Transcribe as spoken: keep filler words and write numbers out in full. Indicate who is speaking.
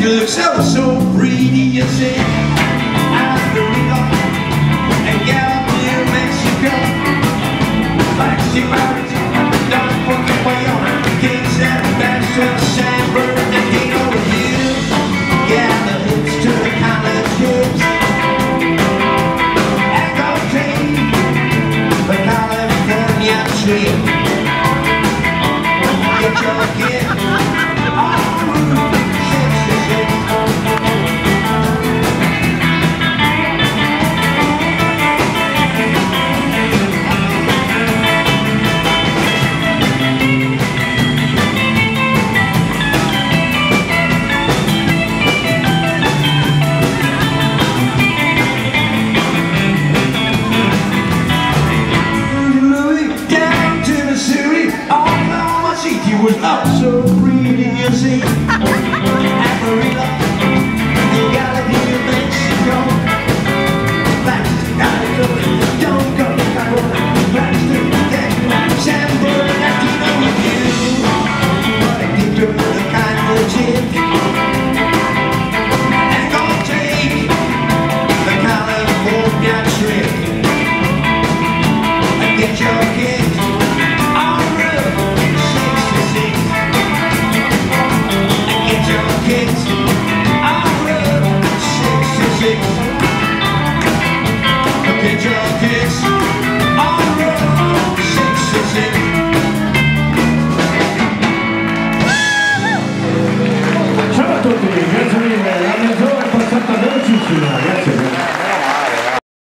Speaker 1: You look so, so pretty, you say Africa and Gallup near Mexico. Plastic mountains, don't forget where you're King San Sebastian, San Bernardino. You got the hips to the college hips. Echo tape, the California tree. Get your kid on Route sixty-six. She was up so pretty, you see. Amarillo, you gotta be in Mexico. Plastic, gotta go, don't go, gotta go. Plastic, San Bernardino with you. But I think you're the kind of chick